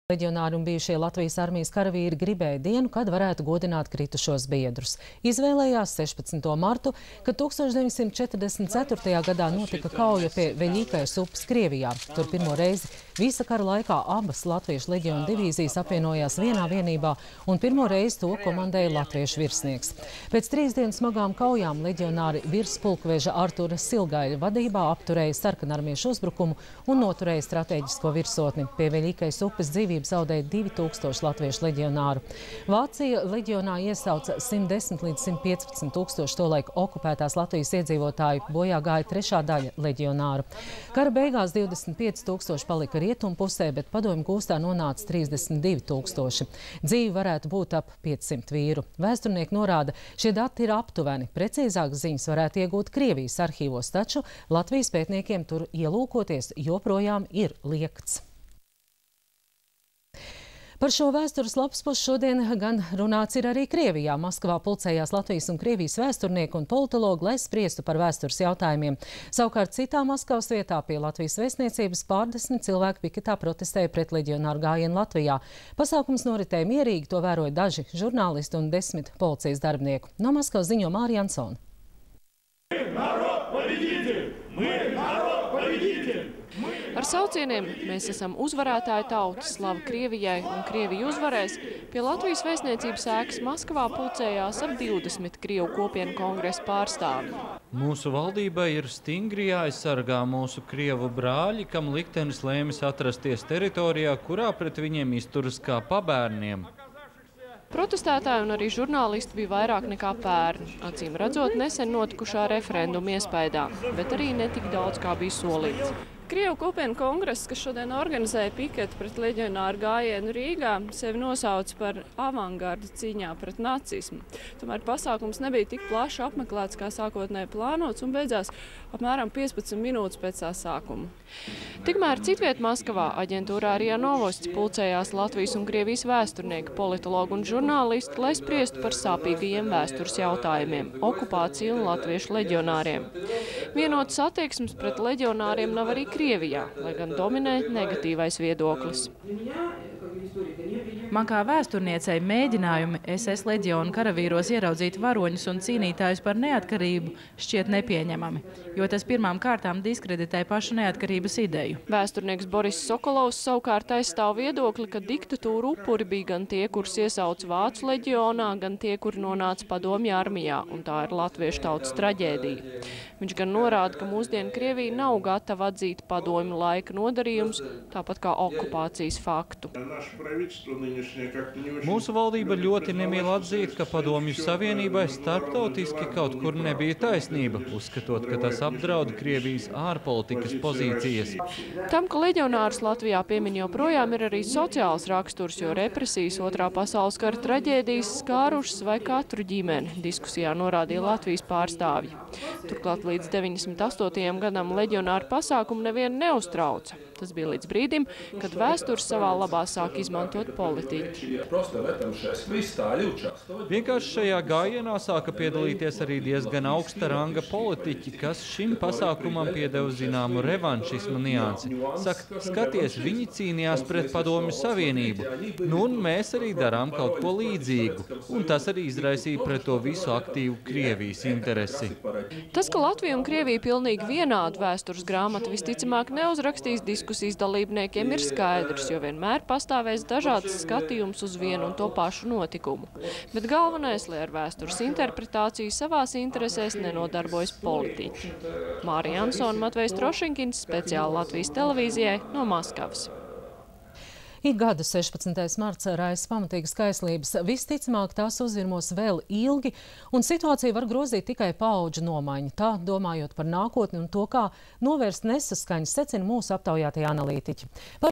Leģionāri un bijušie Latvijas armijas karavīri gribēja dienu, kad varētu godināt kritušos biedrus. Izvēlējās 16. martu, kad 1944. gadā notika kauja pie Veļīkais upes Krievijā. Tur pirmo reizi visa kara laikā abas Latviešu leģiona divīzijas apvienojās vienā vienībā, un pirmo reizi to komandēja latviešu virsnieks. Pēc 3 dienu smagām kaujām leģionāri virspulkveža Artura Silgaļa vadībā apturēja sarkanarmiešu uzbrukumu un noturēja strateģisko virsotni. Pie Veļīkais upes dzīvību zaudēja 2000 latviešu leģionāru. Vācija leģionā iesauca 110 līdz 115 tūkstoši tolaik okupētās Latvijas iedzīvotāju, bojā gāja 3. daļa leģionāru. Kara beigās 25 tūkstoši palika rietumu pusē, bet padomju gūstā nonāca 32 tūkstoši. Dzīvi varētu būt ap 500 vīru. Vēsturnieki norāda, šie dati ir aptuveni. Precīzākas ziņas varētu iegūt Krievijas arhīvos, taču Latvijas pētniekiem tur ielūkoties joprojām ir liegts. Par šo vēstures lapuspusi šodien gan runāts ir arī Krievijā. Maskavā pulcējās Latvijas un Krievijas vēsturnieki un politologi, lai spriestu par vēstures jautājumiem. Savukārt citā Maskavas vietā pie Latvijas vēstniecības pārdesmit cilvēki piketā protestēja pret leģionāru gājienu Latvijā. Pasākums noritēja mierīgi, to vēroja daži žurnālisti un 10 policijas darbinieku. No Maskavas ziņo Mārija Ansone. Ar saucieniem "Mēs esam uzvarētāja tauta, slava Krievijai un Krievija uzvarēs" pie Latvijas vēstniecības ēkas Maskavā pulcējās ap 20 Krievu kopienu kongresa pārstāvji. Mūsu valdībai ir stingri jāaizsargā mūsu Krievu brāļi, kam liktenis lēmis atrasties teritorijā, kurā pret viņiem izturas kā pabērniem. Protestētāji un arī žurnālisti bija vairāk nekā pērn, acīm redzot nesen notikušā referenduma iespaidā, bet arī netik daudz, kā bija solīts. Krievu kopienu kongress, kas šodien organizēja piketu pret leģionāru gājienu Rīgā, sevi nosauca par avangardu cīņā pret nacismu. Tomēr pasākums nebija tik plaši apmeklēts, kā sākotnēji plānots, un beidzās apmēram 15 minūtes pēc tā sākuma. Tikmēr citviet Maskavā aģentūrā RIA Novosti pulcējās Latvijas un Krievijas vēsturnieki, politologi un žurnālisti, lai spriestu par sāpīgajiem vēstures jautājumiem - okupāciju un latviešu leģionāriem. Vienotas attieksmes pret leģionāriem nav arī Krievijā, lai gan dominē negatīvais viedoklis. Man kā vēsturniecei mēģinājumi SS leģionu karavīros ieraudzīt varoņus un cīnītājus par neatkarību šķiet nepieņemami, jo tas pirmām kārtām diskreditē pašu neatkarības ideju. Vēsturnieks Boris Sokolovs savukārt aizstāv viedokli, ka diktatūru upuri bija gan tie, kurus iesauca Vācu leģionā, gan tie, kuri nonāca padomju armijā, un tā ir latviešu tautas traģēdija. Viņš gan norāda, ka mūsdienu Krievija nav gatava atzīt padomju laika nodarījumus, tāpat kā okupācijas faktu. Mūsu valdība ļoti nemīl atzīt, ka Padomju Savienībai starptautiski kaut kur nebija taisnība, uzskatot, ka tas apdraud Krievijas ārpolitikas pozīcijas. Tam, ka leģionārus Latvijā piemin joprojām, ir arī sociāls raksturs, jo represijas Otrā pasaules kara traģēdijas skārušas vai katru ģimeni, diskusijā norādīja Latvijas pārstāvji. Turklāt līdz 98. gadam leģionāru pasākumu nevienu neuztrauca. Tas bija līdz brīdim, kad vēstures savā labā sāk izmantot politiķi. Vienkārši šajā gājienā sāka piedalīties arī diezgan augsta ranga politiķi, kas šim pasākumam piedeva zināmu revanšismu niansi. Saka, skaties, viņi cīnījās pret Padomju Savienību, nu un mēs arī darām kaut ko līdzīgu. Un tas arī izraisīja pret to visu aktīvu Krievijas interesi. Tas, ka Latvija un Krievija pilnīgi vienādu vēstures grāmatu visticamāk neuzrakstīs diskusijas dalībniekiem, ir skaidrs, jo vienmēr pastāvēs dažādas skatījums uz vienu un to pašu notikumu. Bet galvenais, lai ar vēstures interpretāciju savās interesēs nenodarbojas politiķi. Mārija Ansone, Matvejs Trošinkins, speciāli Latvijas televīzijai no Maskavas. Ik gada 16. marts raisa pamatīgas kaislības. Visticamāk, tās uzvirmos vēl ilgi, un situācija var grozīt tikai paudžu nomaiņu. Tā, domājot par nākotni un to, kā novērst nesaskaņas, secina mūsu aptaujātie analītiķi.